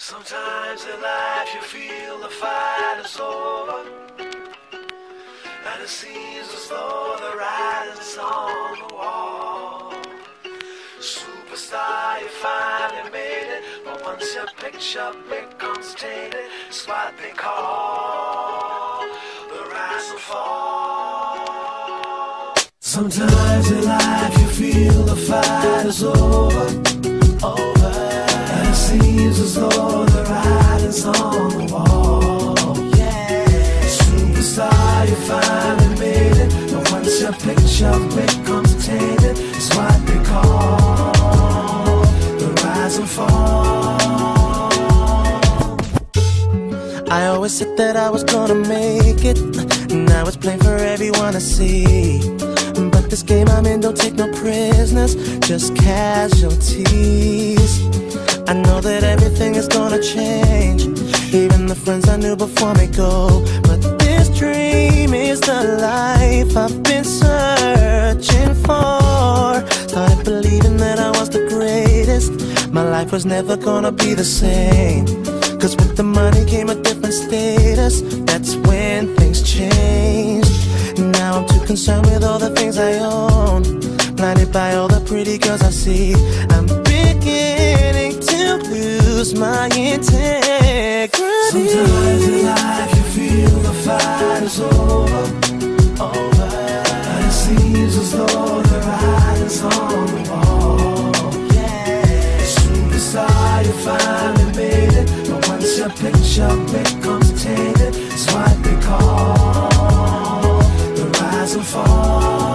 Sometimes in life you feel the fight is over, and it seems as though the writing's on the wall. Superstar, you finally made it, but once your picture becomes tainted, it's what they call the rise and fall. Sometimes in life you feel the fight is over, and it seems as though the writing's on the wall. Superstar, you finally made it, but once your picture becomes tainted, it's what they call the rise and fall. I always said that I was gonna make it, now it's plain for everyone to see. But this game I'm in don't take no prisoners, just casualties. I know that everything is gonna change, even the friends I knew before me go. But this dream is the life I've been searching for. Started believing that I was the greatest, my life was never gonna be the same. Cause with the money came a different status, that's when things changed. Now I'm too concerned with all the things I own, blinded by all the pretty girls I see. I'm beginning to lose my integrity. Sometimes in life you feel the fight is over, and it seems as though the writing's on the wall. Superstar, you finally made it, but once your picture becomes tainted, it's what they call the rise and fall.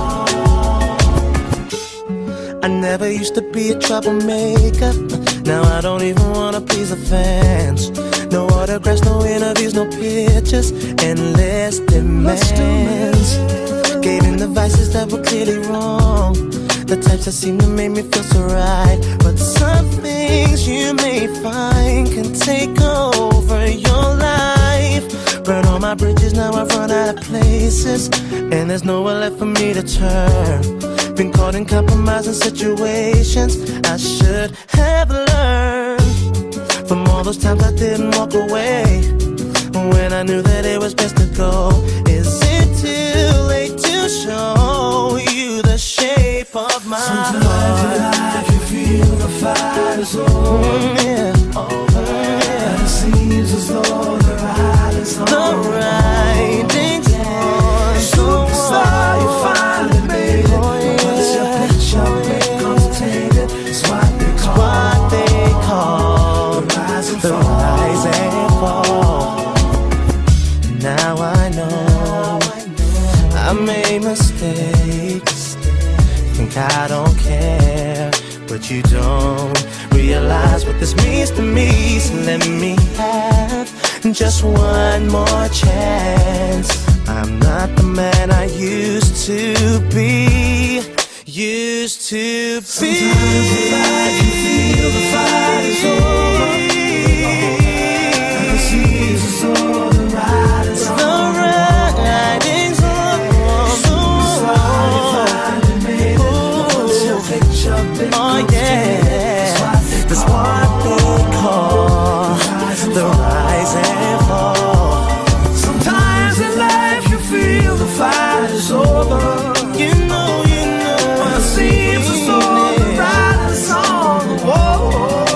I never used to be a troublemaker, now I don't even wanna please the fans. No autographs, no interviews, no pictures, endless demands. Gave in the vices that were clearly wrong, the types that seem to make me feel so right. But some things you may find can take over your life. Burn all my bridges, now I've run out of places, and there's nowhere left for me to turn. Been caught in compromising situations I should have learned from all those times I didn't walk away when I knew that it was best to go. Is it too late to show you the shape of my heart? Sometimes in life you feel the fight is over, and it seems as though the writing's on the writing's on. Superstar, you finally made it, but once your picture becomes tainted, it's what they call the rise and fall. Now I know I made mistakes, think I don't care, but you don't realize what this means to me. So let me have just one more chance. I'm not the man I used to be. Sometimes in life you feel the fight is over, and it seems as though the writing's on the wall. Superstar, you finally made it, but once your picture becomes tainted, it's what they call the rise and fall. Sometimes in life you feel the fight is over, You know, and it seems as though the writing's on the wall.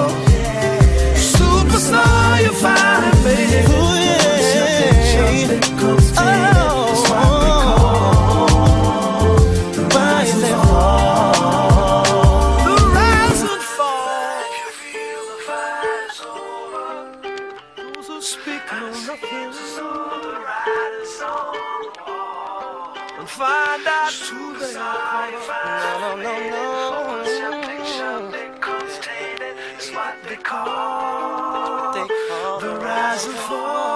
Superstar, you finally made it, but once your picture becomes tainted, it's what they call the rise and fall. The rise and fall. You feel the fight is over, those who speak know nothing, so the writing's on the wall. And find out who they are. no. Once your picture becomes tainted, it's what they call the rise and fall.